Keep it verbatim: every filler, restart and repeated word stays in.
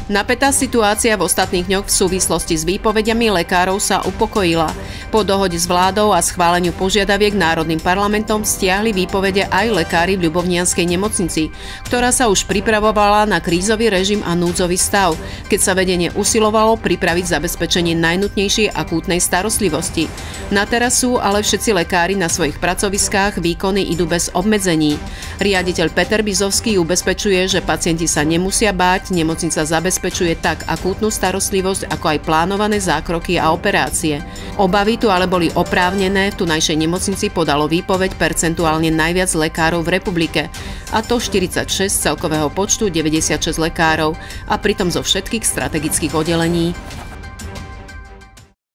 Napätá situácia v ostatných dňoch v súvislosti s výpovediami lekárov sa upokojila. Po dohode s vládou a schváleniu požiadaviek Národným parlamentom stiahli výpovede aj lekári v Ľubovnianskej nemocnici, ktorá sa už pripravovala na krízový režim a núdzový stav, keď sa vedenie usilovalo pripraviť zabezpečenie najnutnejšej akútnej starostlivosti. Na teraz sú ale všetci lekári na svojich pracoviskách, výkony idú bez obmedzení. Riaditeľ Peter Bizovský ubezpečuje, že pacienti sa nemusia báť, nemocnica zabezpečuje tak akútnu starostlivosť, ako aj plánované zákroky a operácie. Obavy tu ale boli oprávnené, v tunajšej nemocnici podalo výpoveď percentuálne najviac lekárov v republike, a to štyridsaťšesť z celkového počtu deväťdesiatšesť lekárov, a pritom zo všetkých strategických oddelení.